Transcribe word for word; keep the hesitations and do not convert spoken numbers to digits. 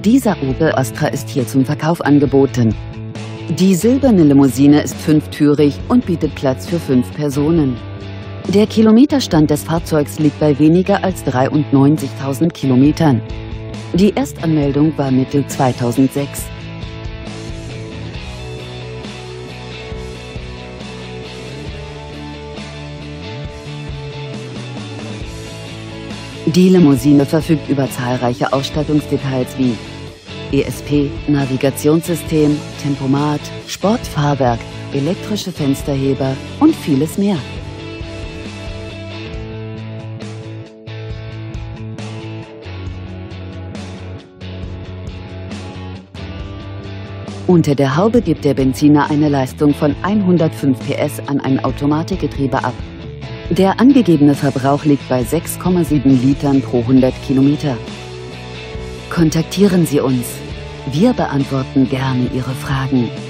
Dieser Opel Astra ist hier zum Verkauf angeboten. Die silberne Limousine ist fünftürig und bietet Platz für fünf Personen. Der Kilometerstand des Fahrzeugs liegt bei weniger als dreiundneunzigtausend Kilometern. Die Erstanmeldung war Mitte zweitausendsechs. Die Limousine verfügt über zahlreiche Ausstattungsdetails wie E S P, Navigationssystem, Tempomat, Sportfahrwerk, elektrische Fensterheber und vieles mehr. Unter der Haube gibt der Benziner eine Leistung von hundertfünf P S an ein Automatikgetriebe ab. Der angegebene Verbrauch liegt bei sechs Komma sieben Litern pro hundert Kilometer. Kontaktieren Sie uns. Wir beantworten gerne Ihre Fragen.